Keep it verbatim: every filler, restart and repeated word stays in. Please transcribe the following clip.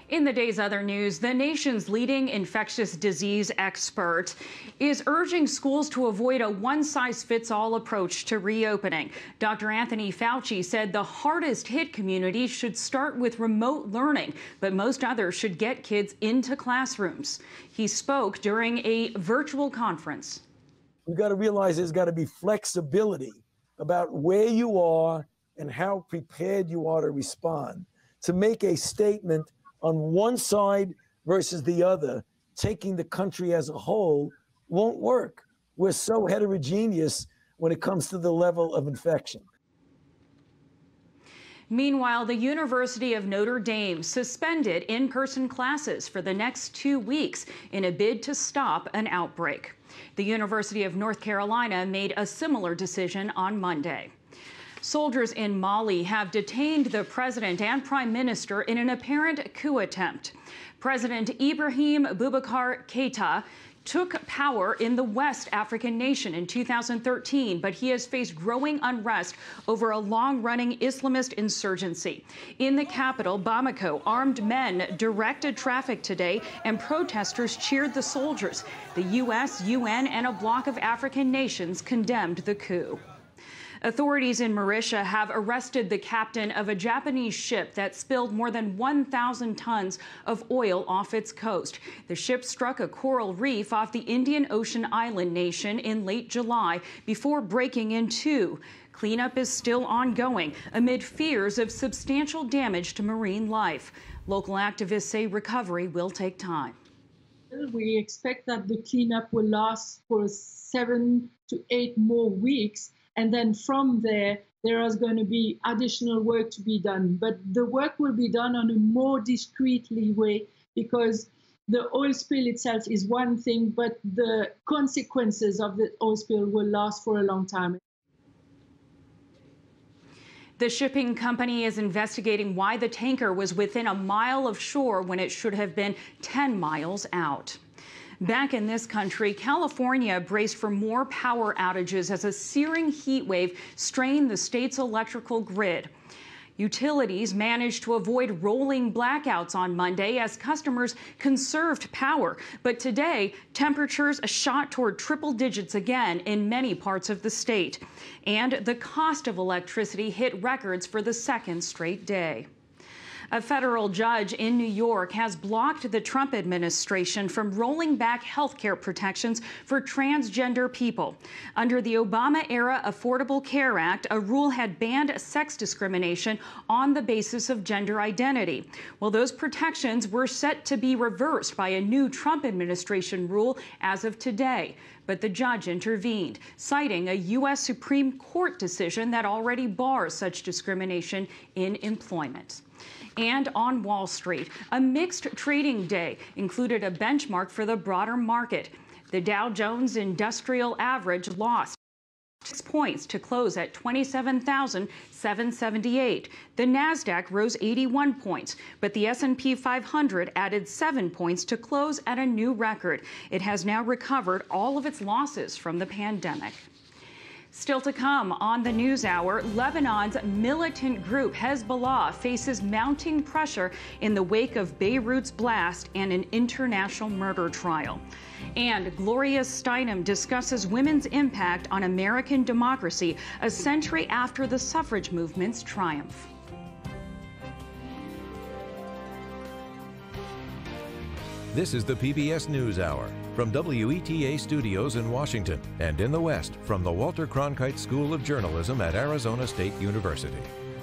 In the day's other news, the nation's leading infectious disease expert is urging schools to avoid a one-size-fits-all approach to reopening. Doctor Anthony Fauci said the hardest hit communities should start with remote learning, but most others should get kids into classrooms. He spoke during a virtual conference. We've got to realize there's got to be flexibility about where you are and how prepared you are to respond. To make a statement on one side versus the other, taking the country as a whole, won't work. We're so heterogeneous when it comes to the level of infection. Meanwhile, the University of Notre Dame suspended in-person classes for the next two weeks in a bid to stop an outbreak. The University of North Carolina made a similar decision on Monday. Soldiers in Mali have detained the president and prime minister in an apparent coup attempt. President Ibrahim Boubacar Keita took power in the West African nation in two thousand thirteen, but he has faced growing unrest over a long-running Islamist insurgency. In the capital, Bamako, armed men directed traffic today, and protesters cheered the soldiers. The U S, U N, and a bloc of African nations condemned the coup. Authorities in Mauritius have arrested the captain of a Japanese ship that spilled more than one thousand tons of oil off its coast. The ship struck a coral reef off the Indian Ocean island nation in late July before breaking in two. Cleanup is still ongoing amid fears of substantial damage to marine life. Local activists say recovery will take time. We expect that the cleanup will last for seven to eight more weeks. And then from there, there is going to be additional work to be done. But the work will be done on a more discreetly way, because the oil spill itself is one thing, but the consequences of the oil spill will last for a long time. The shipping company is investigating why the tanker was within a mile of shore when it should have been ten miles out. Back in this country, California braced for more power outages as a searing heat wave strained the state's electrical grid. Utilities managed to avoid rolling blackouts on Monday as customers conserved power. But today, temperatures shot toward triple digits again in many parts of the state. And the cost of electricity hit records for the second straight day. A federal judge in New York has blocked the Trump administration from rolling back health care protections for transgender people. Under the Obama-era Affordable Care Act, a rule had banned sex discrimination on the basis of gender identity. Well, those protections were set to be reversed by a new Trump administration rule as of today. But the judge intervened, citing a U S Supreme Court decision that already bars such discrimination in employment. And on Wall Street, a mixed trading day included a benchmark for the broader market. The Dow Jones Industrial Average lost six points to close at twenty-seven thousand seven hundred seventy-eight. The Nasdaq rose eighty-one points, but the S and P five hundred added seven points to close at a new record. It has now recovered all of its losses from the pandemic. Still to come on the NewsHour, Lebanon's militant group Hezbollah faces mounting pressure in the wake of Beirut's blast and an international murder trial. And Gloria Steinem discusses women's impact on American democracy a century after the suffrage movement's triumph. This is the P B S NewsHour from W E T A Studios in Washington and in the West from the Walter Cronkite School of Journalism at Arizona State University.